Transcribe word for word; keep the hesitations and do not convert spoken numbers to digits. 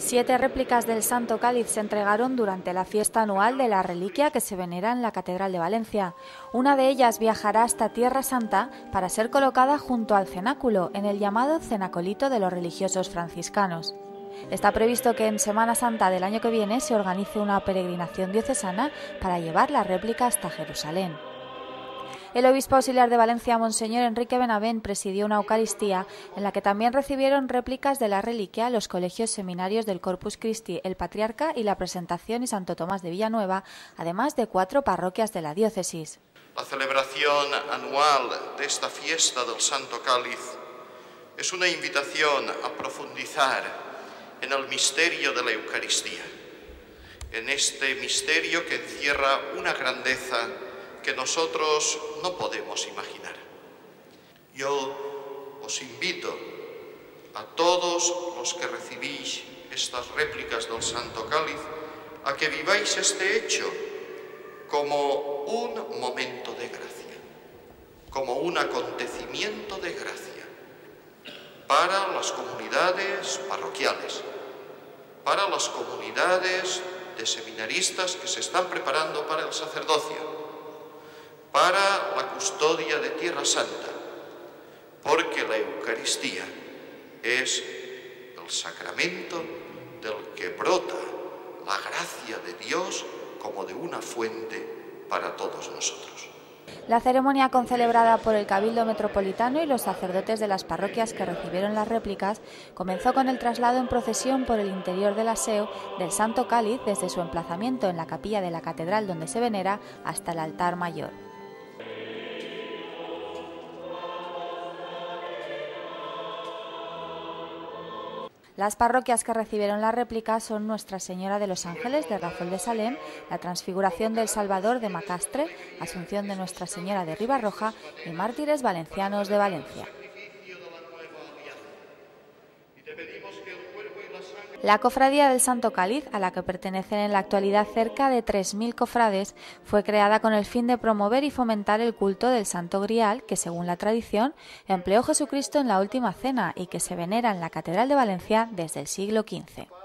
Siete réplicas del Santo Cáliz se entregaron durante la fiesta anual de la reliquia que se venera en la Catedral de Valencia. Una de ellas viajará hasta Tierra Santa para ser colocada junto al cenáculo, en el llamado cenacolito de los religiosos franciscanos. Está previsto que en Semana Santa del año que viene se organice una peregrinación diocesana para llevar la réplica hasta Jerusalén. El obispo auxiliar de Valencia, Monseñor Enrique Benavent, presidió una Eucaristía en la que también recibieron réplicas de la reliquia los colegios seminarios del Corpus Christi, el Patriarca y la Presentación y Santo Tomás de Villanueva, además de cuatro parroquias de la diócesis. La celebración anual de esta fiesta del Santo Cáliz es una invitación a profundizar en el misterio de la Eucaristía, en este misterio que encierra una grandeza que nosotros no podemos imaginar. Yo os invito a todos los que recibís estas réplicas del Santo Cáliz a que viváis este hecho como un momento de gracia, como un acontecimiento de gracia para las comunidades parroquiales, para las comunidades de seminaristas que se están preparando para el sacerdocio, para la custodia de Tierra Santa, porque la Eucaristía es el sacramento del que brota la gracia de Dios como de una fuente para todos nosotros. La ceremonia concelebrada por el Cabildo Metropolitano y los sacerdotes de las parroquias que recibieron las réplicas comenzó con el traslado en procesión por el interior del aseo del Santo Cáliz desde su emplazamiento en la capilla de la catedral donde se venera hasta el altar mayor. Las parroquias que recibieron la réplica son Nuestra Señora de los Ángeles de Rafol de Salem, la Transfiguración del Salvador de Macastre, Asunción de Nuestra Señora de Ribarroja y Mártires Valencianos de Valencia. La Cofradía del Santo Cáliz, a la que pertenecen en la actualidad cerca de tres mil cofrades, fue creada con el fin de promover y fomentar el culto del Santo Grial, que según la tradición empleó Jesucristo en la Última Cena y que se venera en la Catedral de Valencia desde el siglo quince.